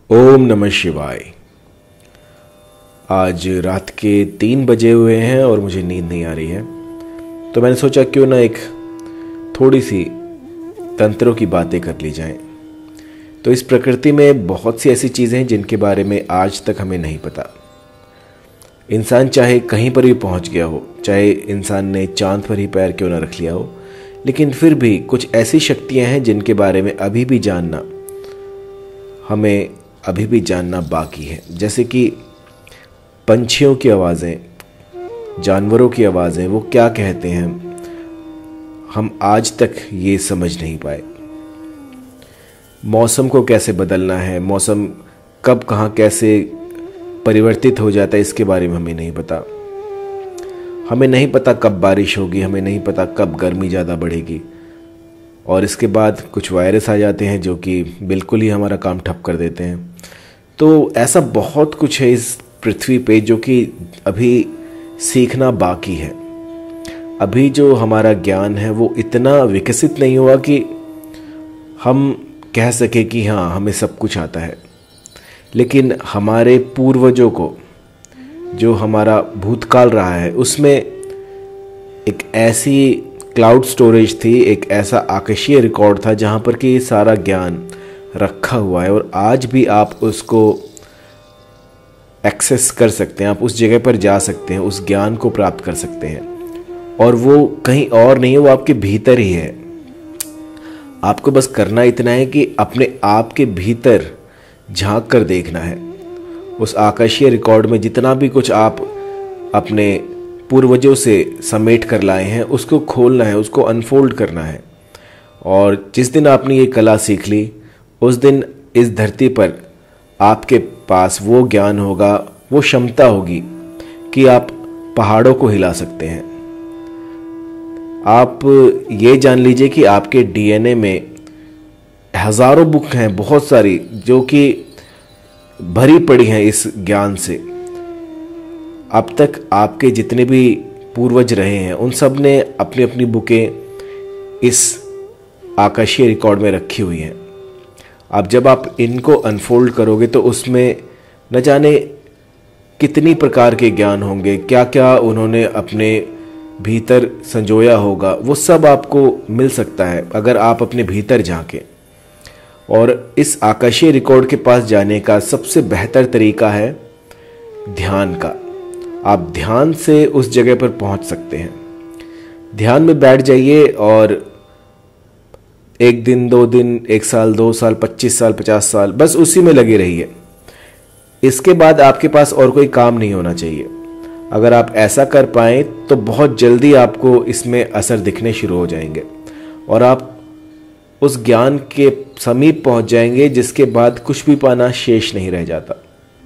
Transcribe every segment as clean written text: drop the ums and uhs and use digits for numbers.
ओम नमः शिवाय। आज रात के 3 बजे हुए हैं और मुझे नींद नहीं आ रही है, तो मैंने सोचा क्यों ना एक थोड़ी सी तंत्रों की बातें कर ली जाएं। तो इस प्रकृति में बहुत सी ऐसी चीज़ें हैं जिनके बारे में आज तक हमें नहीं पता। इंसान चाहे कहीं पर भी पहुंच गया हो, चाहे इंसान ने चांद पर ही पैर क्यों ना रख लिया हो, लेकिन फिर भी कुछ ऐसी शक्तियां हैं जिनके बारे में अभी भी जानना हमें अभी भी जानना बाकी है। जैसे कि पंछियों की आवाज़ें, जानवरों की आवाज़ें, वो क्या कहते हैं, हम आज तक ये समझ नहीं पाए। मौसम को कैसे बदलना है, मौसम कब कहाँ कैसे परिवर्तित हो जाता है, इसके बारे में हमें नहीं पता। हमें नहीं पता कब बारिश होगी, हमें नहीं पता कब गर्मी ज़्यादा बढ़ेगी। और इसके बाद कुछ वायरस आ जाते हैं जो कि बिल्कुल ही हमारा काम ठप कर देते हैं। तो ऐसा बहुत कुछ है इस पृथ्वी पे जो कि अभी सीखना बाकी है। अभी जो हमारा ज्ञान है वो इतना विकसित नहीं हुआ कि हम कह सके कि हाँ, हमें सब कुछ आता है। लेकिन हमारे पूर्वजों को, जो हमारा भूतकाल रहा है, उसमें एक ऐसी क्लाउड स्टोरेज थी, एक ऐसा आकाशीय रिकॉर्ड था जहाँ पर कि सारा ज्ञान रखा हुआ है और आज भी आप उसको एक्सेस कर सकते हैं। आप उस जगह पर जा सकते हैं, उस ज्ञान को प्राप्त कर सकते हैं और वो कहीं और नहीं है, वो आपके भीतर ही है। आपको बस करना इतना है कि अपने आप के भीतर झांक कर देखना है। उस आकाशीय रिकॉर्ड में जितना भी कुछ आप अपने पूर्वजों से समेट कर लाए हैं, उसको खोलना है, उसको अनफोल्ड करना है। और जिस दिन आपने ये कला सीख ली, उस दिन इस धरती पर आपके पास वो ज्ञान होगा, वो क्षमता होगी कि आप पहाड़ों को हिला सकते हैं। आप ये जान लीजिए कि आपके डीएनए में हजारों बुक हैं, बहुत सारी, जो कि भरी पड़ी हैं इस ज्ञान से। अब तक आपके जितने भी पूर्वज रहे हैं उन सब ने अपनी अपनी बुकें इस आकाशीय रिकॉर्ड में रखी हुई हैं। अब जब आप इनको अनफोल्ड करोगे तो उसमें न जाने कितनी प्रकार के ज्ञान होंगे, क्या क्या उन्होंने अपने भीतर संजोया होगा, वो सब आपको मिल सकता है अगर आप अपने भीतर झांकें। और इस आकाशीय रिकॉर्ड के पास जाने का सबसे बेहतर तरीका है ध्यान का। आप ध्यान से उस जगह पर पहुंच सकते हैं। ध्यान में बैठ जाइए और 1 दिन, 2 दिन, 1 साल, 2 साल, 25 साल, 50 साल, बस उसी में लगे रहिए। इसके बाद आपके पास और कोई काम नहीं होना चाहिए। अगर आप ऐसा कर पाएं तो बहुत जल्दी आपको इसमें असर दिखने शुरू हो जाएंगे और आप उस ज्ञान के समीप पहुंच जाएंगे जिसके बाद कुछ भी पाना शेष नहीं रह जाता।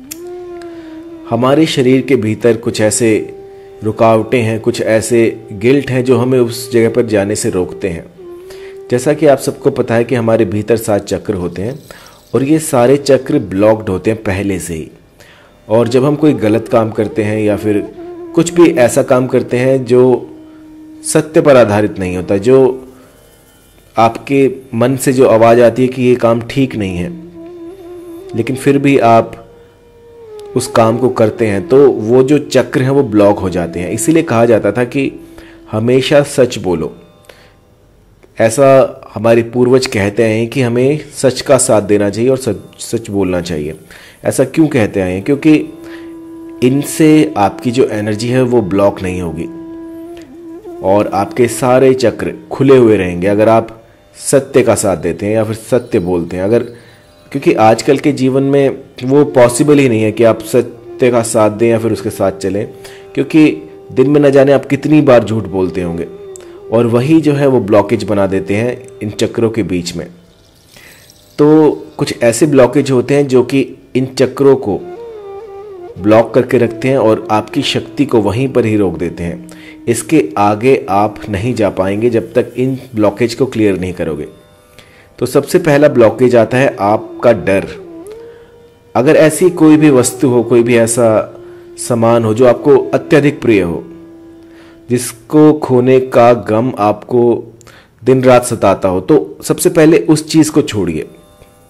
हमारे शरीर के भीतर कुछ ऐसे रुकावटें हैं, कुछ ऐसे गिल्ट हैं जो हमें उस जगह पर जाने से रोकते हैं। जैसा कि आप सबको पता है कि हमारे भीतर 7 चक्र होते हैं और ये सारे चक्र ब्लॉक्ड होते हैं पहले से ही। और जब हम कोई गलत काम करते हैं या फिर कुछ भी ऐसा काम करते हैं जो सत्य पर आधारित नहीं होता, जो आपके मन से जो आवाज़ आती है कि ये काम ठीक नहीं है, लेकिन फिर भी आप उस काम को करते हैं, तो वो जो चक्र हैं वो ब्लॉक हो जाते हैं। इसीलिए कहा जाता था कि हमेशा सच बोलो। ऐसा हमारे पूर्वज कहते हैं कि हमें सच का साथ देना चाहिए और सच बोलना चाहिए। ऐसा क्यों कहते हैं? क्योंकि इनसे आपकी जो एनर्जी है वो ब्लॉक नहीं होगी और आपके सारे चक्र खुले हुए रहेंगे अगर आप सत्य का साथ देते हैं या फिर सत्य बोलते हैं। अगर क्योंकि आजकल के जीवन में वो पॉसिबल ही नहीं है कि आप सत्य का साथ दें या फिर उसके साथ चलें, क्योंकि दिन में न जाने आप कितनी बार झूठ बोलते होंगे और वही जो है वो ब्लॉकेज बना देते हैं इन चक्रों के बीच में। तो कुछ ऐसे ब्लॉकेज होते हैं जो कि इन चक्रों को ब्लॉक करके रखते हैं और आपकी शक्ति को वहीं पर ही रोक देते हैं। इसके आगे आप नहीं जा पाएंगे जब तक इन ब्लॉकेज को क्लियर नहीं करोगे। तो सबसे पहला ब्लॉकेज आता है आपका डर। अगर ऐसी कोई भी वस्तु हो, कोई भी ऐसा सामान हो जो आपको अत्यधिक प्रिय हो, जिसको खोने का गम आपको दिन रात सताता हो, तो सबसे पहले उस चीज को छोड़िए।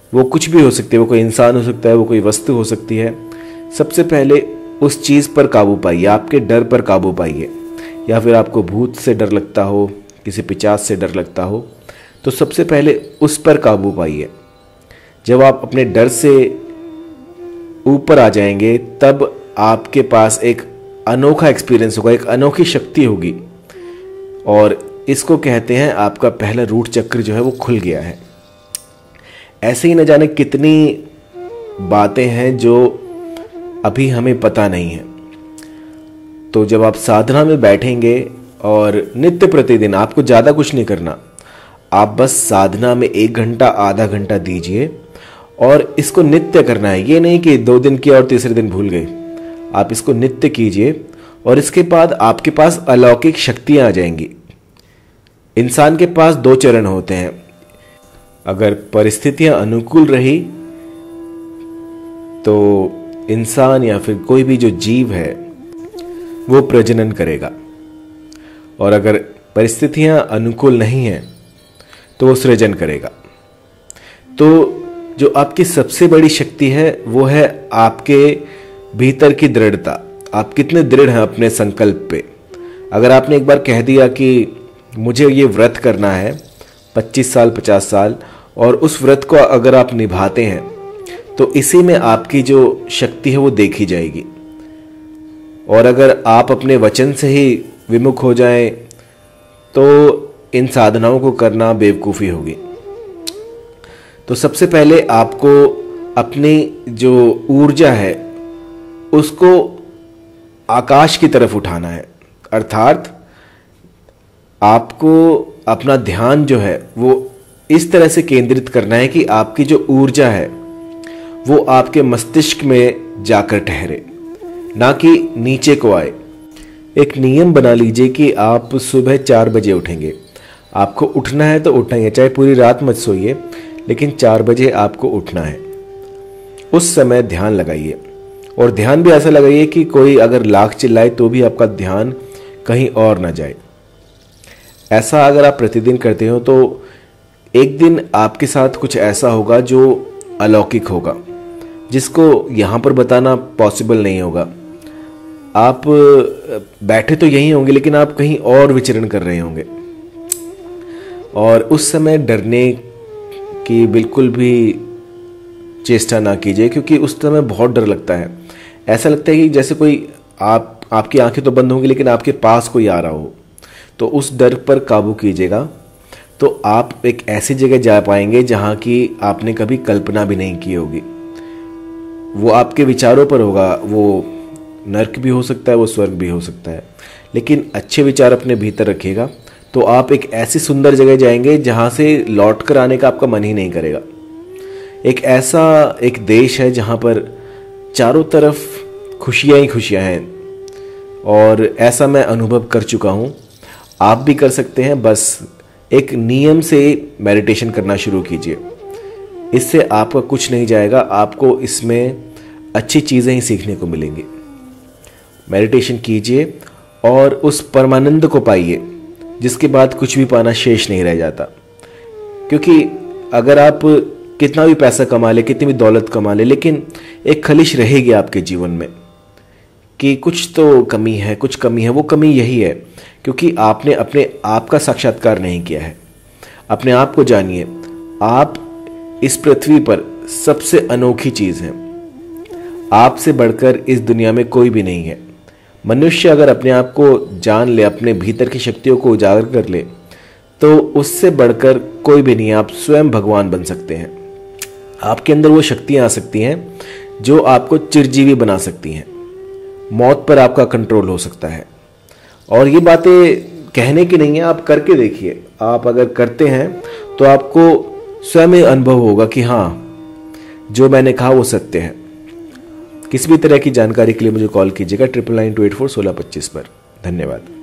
वो कुछ भी हो सकती है, वो कोई इंसान हो सकता है, वो कोई वस्तु हो सकती है। सबसे पहले उस चीज़ पर काबू पाइए, आपके डर पर काबू पाइए। या फिर आपको भूत से डर लगता हो, किसी पिशाच से डर लगता हो, तो सबसे पहले उस पर काबू पाइए। जब आप अपने डर से ऊपर आ जाएंगे तब आपके पास एक अनोखा एक्सपीरियंस होगा, एक अनोखी शक्ति होगी, और इसको कहते हैं आपका पहला रूट चक्र जो है वो खुल गया है। ऐसे ही न जाने कितनी बातें हैं जो अभी हमें पता नहीं है। तो जब आप साधना में बैठेंगे और नित्य प्रतिदिन, आपको ज़्यादा कुछ नहीं करना, आप बस साधना में 1 घंटा आधा घंटा दीजिए और इसको नित्य करना है। ये नहीं कि 2 दिन किया और तीसरे दिन भूल गए। आप इसको नित्य कीजिए और इसके बाद आपके पास अलौकिक शक्तियां आ जाएंगी। इंसान के पास 2 चरण होते हैं। अगर परिस्थितियां अनुकूल रही तो इंसान या फिर कोई भी जो जीव है वो प्रजनन करेगा, और अगर परिस्थितियां अनुकूल नहीं हैं तो वो सृजन करेगा। तो जो आपकी सबसे बड़ी शक्ति है वो है आपके भीतर की दृढ़ता। आप कितने दृढ़ हैं अपने संकल्प पे। अगर आपने एक बार कह दिया कि मुझे ये व्रत करना है 25 साल 50 साल, और उस व्रत को अगर आप निभाते हैं तो इसी में आपकी जो शक्ति है वो देखी जाएगी। और अगर आप अपने वचन से ही विमुख हो जाएं तो इन साधनाओं को करना बेवकूफ़ी होगी। तो सबसे पहले आपको अपनी जो ऊर्जा है उसको आकाश की तरफ उठाना है, अर्थात आपको अपना ध्यान जो है वो इस तरह से केंद्रित करना है कि आपकी जो ऊर्जा है वो आपके मस्तिष्क में जाकर ठहरे, ना कि नीचे को आए। एक नियम बना लीजिए कि आप सुबह 4 बजे उठेंगे। आपको उठना है तो उठना ही है, चाहे पूरी रात मत सोइए, लेकिन 4 बजे आपको उठना है। उस समय ध्यान लगाइए, और ध्यान भी ऐसा लगाइए कि कोई अगर लाख चिल्लाए तो भी आपका ध्यान कहीं और ना जाए। ऐसा अगर आप प्रतिदिन करते हो तो एक दिन आपके साथ कुछ ऐसा होगा जो अलौकिक होगा, जिसको यहाँ पर बताना पॉसिबल नहीं होगा। आप बैठे तो यहीं होंगे लेकिन आप कहीं और विचरण कर रहे होंगे, और उस समय डरने की बिल्कुल भी चेष्टा ना कीजिए, क्योंकि उस समय बहुत डर लगता है। ऐसा लगता है कि जैसे कोई आपकी आंखें तो बंद होंगी लेकिन आपके पास कोई आ रहा हो। तो उस डर पर काबू कीजिएगा, तो आप एक ऐसी जगह जा पाएंगे जहां की आपने कभी कल्पना भी नहीं की होगी। वो आपके विचारों पर होगा, वो नर्क भी हो सकता है, वो स्वर्ग भी हो सकता है, लेकिन अच्छे विचार अपने भीतर रखिएगा तो आप एक ऐसी सुंदर जगह जाएंगे जहां से लौट कर आने का आपका मन ही नहीं करेगा। एक ऐसा एक देश है जहां पर चारों तरफ खुशियां ही खुशियां हैं, और ऐसा मैं अनुभव कर चुका हूं। आप भी कर सकते हैं। बस एक नियम से मेडिटेशन करना शुरू कीजिए, इससे आपका कुछ नहीं जाएगा, आपको इसमें अच्छी चीज़ें ही सीखने को मिलेंगी। मेडिटेशन कीजिए और उस परमानंद को पाइए, जिसके बाद कुछ भी पाना शेष नहीं रह जाता। क्योंकि अगर आप कितना भी पैसा कमा ले, कितनी भी दौलत कमा ले, लेकिन एक खलिश रहेगी आपके जीवन में कि कुछ तो कमी है, कुछ कमी है। वो कमी यही है क्योंकि आपने अपने आप का साक्षात्कार नहीं किया है। अपने आप को जानिए। आप इस पृथ्वी पर सबसे अनोखी चीज़ हैं। आपसे बढ़कर इस दुनिया में कोई भी नहीं है। मनुष्य अगर अपने आप को जान ले, अपने भीतर की शक्तियों को उजागर कर ले, तो उससे बढ़कर कोई भी नहीं है। आप स्वयं भगवान बन सकते हैं। आपके अंदर वो शक्तियां आ सकती हैं जो आपको चिरजीवी बना सकती हैं। मौत पर आपका कंट्रोल हो सकता है। और ये बातें कहने की नहीं है, आप करके देखिए। आप अगर करते हैं तो आपको स्वयं अनुभव होगा कि हाँ, जो मैंने कहा वो सत्य है। किसी भी तरह की जानकारी के लिए मुझे कॉल कीजिएगा 9992841625 पर। धन्यवाद।